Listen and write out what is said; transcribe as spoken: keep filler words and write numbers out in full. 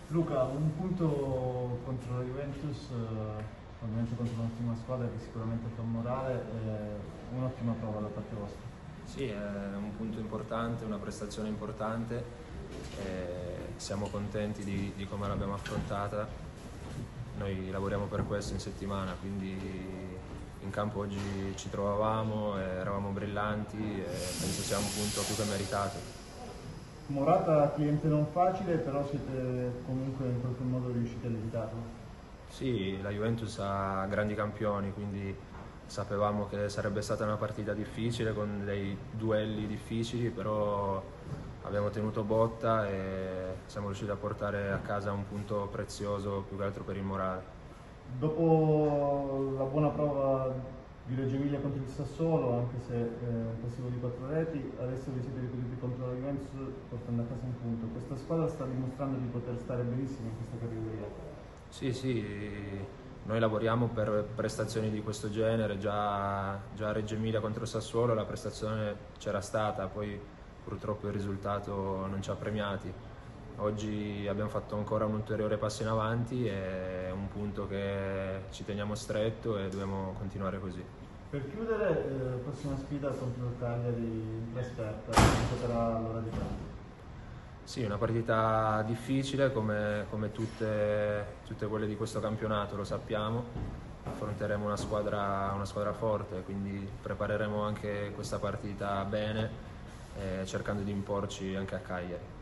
Luca, un punto contro la Juventus, eh, ovviamente contro un'ottima squadra che sicuramente fa morale, è un'ottima prova da parte vostra. Sì, è un punto importante, una prestazione importante, e siamo contenti di, di come l'abbiamo affrontata. Noi lavoriamo per questo in settimana, quindi in campo oggi ci trovavamo, eravamo brillanti e penso sia un punto più che meritato. Morata cliente non facile, però siete comunque in qualche modo riusciti a levitarlo. Sì, la Juventus ha grandi campioni, quindi sapevamo che sarebbe stata una partita difficile con dei duelli difficili, però abbiamo tenuto botta e siamo riusciti a portare a casa un punto prezioso più che altro per il morale. Dopo la buona prova di Reggio Emilia contro il Sassuolo, anche se eh, passivo di quattro reti, adesso vi siete ripetuti contro la Juventus portando a casa un punto. Questa squadra sta dimostrando di poter stare benissimo in questa categoria. Sì, sì, noi lavoriamo per prestazioni di questo genere, già, già a Reggio Emilia contro il Sassuolo la prestazione c'era stata, poi purtroppo il risultato non ci ha premiati. Oggi abbiamo fatto ancora un ulteriore passo in avanti, è un punto che ci teniamo stretto e dobbiamo continuare così. Per chiudere, eh, prossima sfida contro il Cagliari in trasferta, quanto sarà l'ora di pranzo? Sì, una partita difficile come, come tutte, tutte quelle di questo campionato, lo sappiamo. Affronteremo una squadra, una squadra forte, quindi prepareremo anche questa partita bene, eh, cercando di imporci anche a Cagliari.